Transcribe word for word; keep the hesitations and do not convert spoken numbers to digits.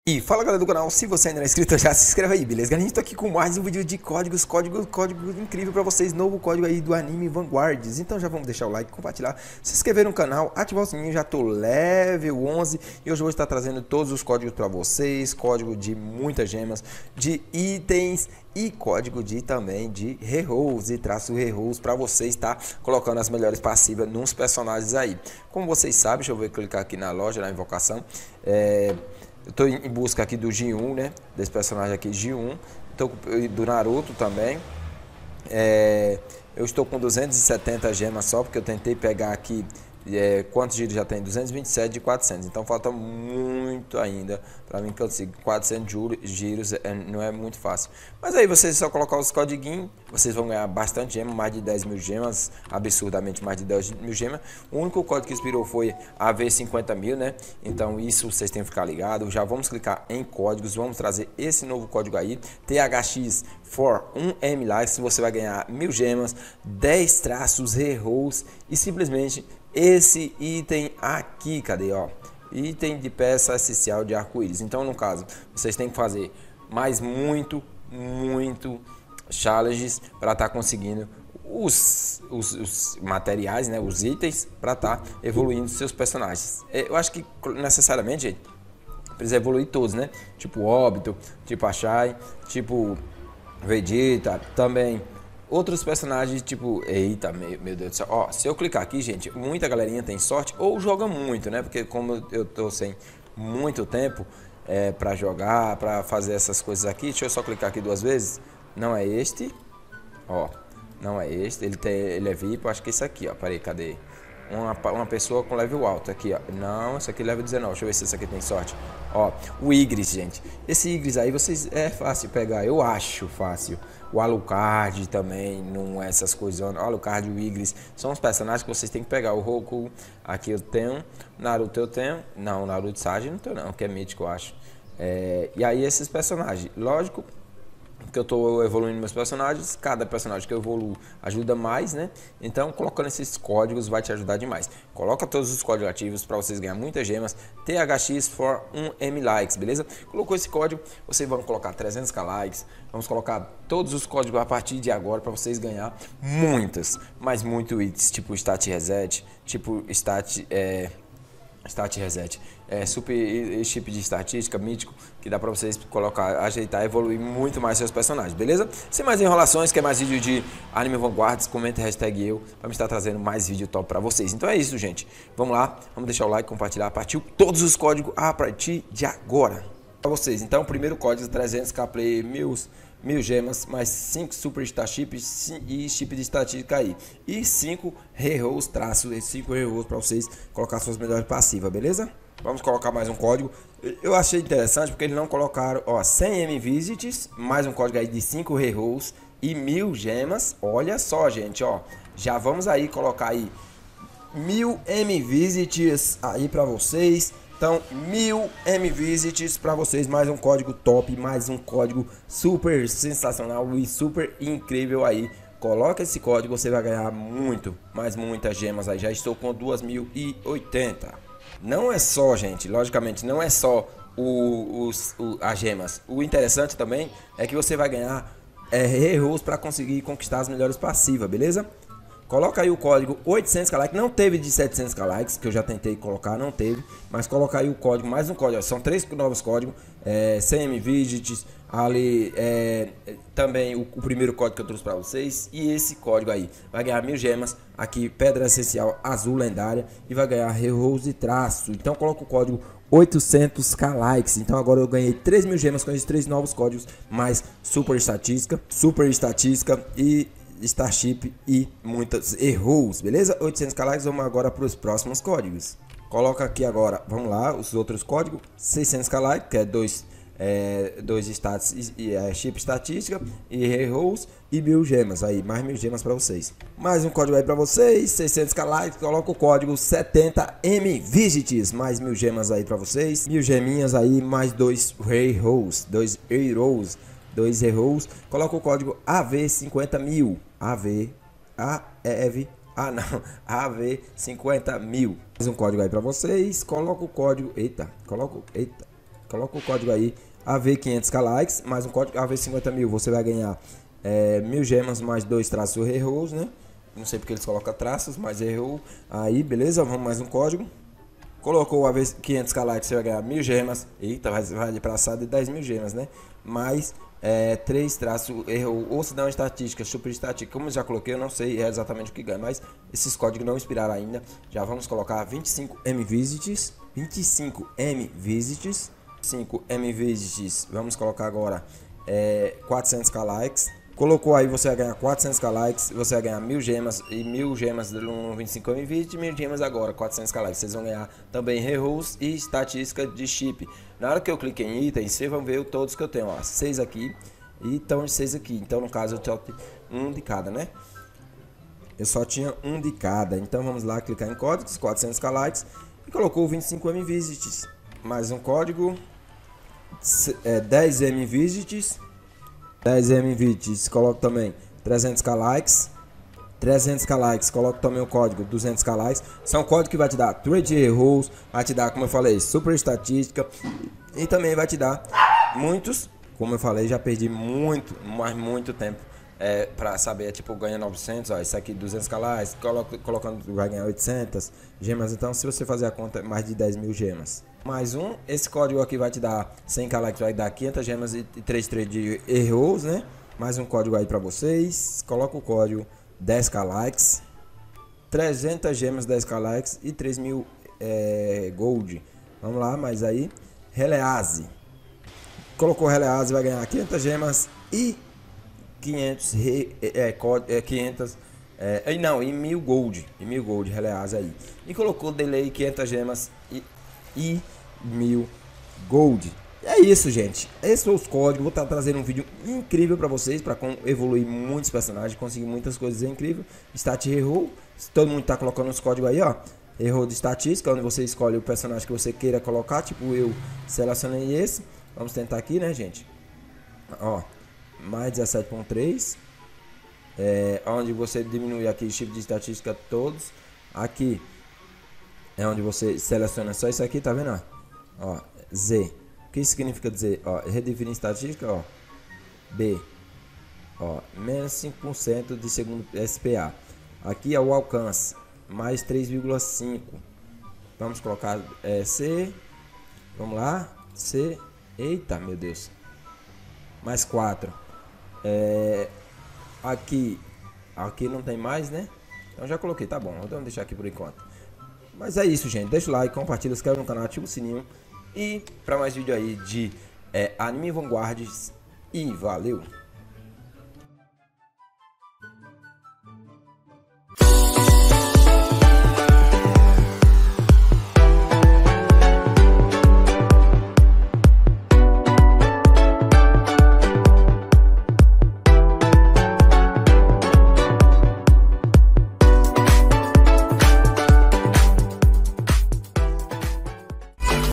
E fala galera do canal, se você ainda não é inscrito já se inscreve aí, beleza? Galera, a gente tá aqui com mais um vídeo de códigos, código, código incrível pra vocês, novo código aí do anime Vanguards. Então já vamos deixar o like, compartilhar, se inscrever no canal, ativar o sininho, já tô level onze e hoje eu vou estar trazendo todos os códigos pra vocês, código de muitas gemas, de itens e código de também de rerolls e traço rerolls para vocês estar tá colocando as melhores passivas nos personagens aí. Como vocês sabem, deixa eu ver, clicar aqui na loja, na invocação, é... eu tô em busca aqui do G um, né? Desse personagem aqui, G um. Tô do Naruto também. É, eu estou com duzentas e setenta gemas só, porque eu tentei pegar aqui. É, quantos giros já tem? duzentos e vinte e sete de quatrocentos. Então falta muito ainda para mim conseguir quatrocentos giros. É, não é muito fácil. Mas aí vocês só colocar os codiguinhos, vocês vão ganhar bastante gemas, mais de dez mil gemas, absurdamente mais de dez mil gemas. O único código que expirou foi A V cinquenta mil, né? Então isso vocês têm que ficar ligados. Já vamos clicar em códigos, vamos trazer esse novo código aí, T H X for um M likes. Você vai ganhar mil gemas, dez traços rerolls e simplesmente esse item aqui, cadê, ó? Item de peça essencial de arco-íris. Então, no caso, vocês têm que fazer mais muito, muito challenges para estar tá conseguindo os, os, os materiais, né? Os itens para estar tá evoluindo seus personagens. Eu acho que necessariamente, gente, precisa evoluir todos, né? Tipo Obito, tipo Ashai, tipo Vegeta, também. Outros personagens, tipo... Eita, meu, meu Deus do céu. Ó, se eu clicar aqui, gente, muita galerinha tem sorte ou joga muito, né? Porque como eu tô sem muito tempo é, pra jogar, pra fazer essas coisas aqui... Deixa eu só clicar aqui duas vezes. Não é este. Ó, não é este. Ele, tem, ele é V I P, eu acho que esse aqui, ó. Peraí, cadê? Uma, uma pessoa com level alto aqui, ó. Não, esse aqui é level dezenove. Deixa eu ver se esse aqui tem sorte. Ó, o Igris, gente. Esse Igris aí, vocês é fácil pegar. Eu acho fácil. O Alucard também, não é essas coisas. O Alucard e o Igris são os personagens que vocês têm que pegar. O Roku, aqui eu tenho. Naruto eu tenho. Não, Naruto Sage não tenho não, que é mítico, eu acho. É, e aí esses personagens, lógico que eu estou evoluindo meus personagens, cada personagem que eu evoluo ajuda mais, né? Então, colocando esses códigos vai te ajudar demais. Coloca todos os códigos ativos para vocês ganhar muitas gemas. T H X for um M likes, beleza? Colocou esse código, vocês vão colocar trezentos k likes. Vamos colocar todos os códigos a partir de agora para vocês ganhar muitas, mas muito itens, tipo stat reset, tipo stat... É... Stat Reset, é super chip de estatística mítico que dá pra vocês colocar, ajeitar, evoluir muito mais seus personagens, beleza? Sem mais enrolações, quer mais vídeo de Anime Vanguards, comenta hashtag eu, vamos estar trazendo mais vídeo top pra vocês. Então é isso, gente, vamos lá, vamos deixar o like, compartilhar, partiu todos os códigos a partir de agora pra vocês. Então o primeiro código trezentos k play, mil mil gemas, mais cinco super star chips e chip de estatística aí. E cinco rerolls, traços, e cinco rerolls para vocês colocar suas melhores passivas, beleza? Vamos colocar mais um código. Eu achei interessante porque eles não colocaram, ó, cem M visits, mais um código aí de cinco rerolls e mil gemas. Olha só, gente, ó. Já vamos aí colocar aí mil M visits aí para vocês. Então, mil M visits para vocês, mais um código top, mais um código super sensacional e super incrível aí. Coloca esse código, você vai ganhar muito, mas muitas gemas aí. Já estou com duas mil e oitenta. Não é só, gente, logicamente, não é só o, os, o, as gemas. O interessante também é que você vai ganhar é, rerolls para conseguir conquistar as melhores passivas, beleza? Coloca aí o código oitocentos k likes, não teve de setecentos k likes, que eu já tentei colocar, não teve. Mas coloca aí o código, mais um código, são três novos códigos, é, cem M visits, ali é, também o, o primeiro código que eu trouxe para vocês. E esse código aí, vai ganhar mil gemas, aqui pedra essencial azul lendária e vai ganhar rerolls e traço. Então coloca o código oitocentos k likes, então agora eu ganhei três mil gemas com esses três novos códigos, mais super estatística, super estatística e... Starship e muitas rerolls, beleza? oitocentos k likes, vamos agora para os próximos códigos. Coloca aqui agora, vamos lá, os outros códigos, seiscentos k likes, que é dois, é, dois stats, e, é, chip estatística e rerolls e mil gemas, aí, mais mil gemas para vocês. Mais um código aí para vocês, seiscentos k likes, coloca o código setenta M visits, mais mil gemas aí para vocês, mil geminhas aí, mais dois rerolls, dois rerolls, dois rerolls, coloca o código A V cinquenta mil, A V, A, E, ah não, A V cinquenta mil. Mais um código aí pra vocês, coloca o código, eita, coloca, eita, Coloca o código aí A V quinhentos k likes, mais um código A V cinquenta mil. Você vai ganhar é, mil gemas mais dois traços erros, né? Não sei porque eles colocam traços, mas errou. Aí, beleza? Vamos mais um código. Colocou o A V quinhentos k likes, você vai ganhar mil gemas. Eita, vai, vai de praçada de dez mil gemas, né? Mais é, três traços errou. Ou se não, estatística, super estatística. Como eu já coloquei, eu não sei exatamente o que ganha. Mas esses códigos não expiraram ainda. Já vamos colocar vinte e cinco M visits. vinte e cinco M visits. cinco M visits. Vamos colocar agora é, quatrocentos k likes. Colocou aí, você vai ganhar quatrocentos k likes, você vai ganhar mil gemas e mil gemas no vinte e cinco M visits, mil gemas agora, quatrocentos k likes. Vocês vão ganhar também rerolls e estatística de chip. Na hora que eu cliquei em itens, vocês vão ver todos que eu tenho, ó, seis aqui e então seis aqui. Então no caso eu tinha um de cada, né? Eu só tinha um de cada. Então vamos lá, clicar em códigos, quatrocentos k likes e colocou vinte e cinco M visits. Mais um código, é, dez M visits. dez M visits, coloco também trezentos k likes. trezentos k likes, coloco também o código duzentos k likes. São códigos que vai te dar trade rolls, vai te dar, como eu falei, super estatística e também vai te dar muitos, como eu falei, já perdi muito, mas muito tempo é, para saber, tipo, ganha novecentos, ó, isso aqui duzentos k likes, coloco, colocando vai ganhar oitocentas gemas. Então, se você fazer a conta, mais de dez mil gemas. Mais um, esse código aqui vai te dar cem k likes, vai dar quinhentas gemas e três trade erros, né? Mais um código aí para vocês. Coloca o código dez k likes, trezentas gemas, dez k likes e três mil é, gold. Vamos lá, mais aí, Release. Colocou Release, vai ganhar quinhentas gemas e quinhentos é, é, quinhentas é, não, e mil gold, e mil gold, Release aí. E colocou delay quinhentas gemas e e mil gold. É isso, gente. Esses são os códigos. Vou estar trazendo um vídeo incrível para vocês, para evoluir muitos personagens, conseguir muitas coisas incríveis. Stat Hero, todo mundo tá colocando os códigos aí, ó. Erro de estatística, onde você escolhe o personagem que você queira colocar. Tipo, eu selecionei esse. Vamos tentar aqui, né, gente? Ó, mais dezessete ponto três. É, onde você diminui aqui o chip de estatística todos. Aqui é onde você seleciona só isso aqui, tá vendo? Ó, ó Z. O que isso significa dizer? Ó, redefinir estatística, ó. B. Ó, menos cinco por cento de segundo S P A. Aqui é o alcance, mais três vírgula cinco. Vamos colocar é, C. Vamos lá. C. Eita, meu Deus. Mais quatro. É, aqui. Aqui não tem mais, né? Então já coloquei, tá bom. Vamos deixar aqui por enquanto. Mas é isso, gente. Deixa o like, compartilha, se inscreve no canal, ativa o sininho. E para mais vídeo aí de é, Anime Vanguards. E valeu!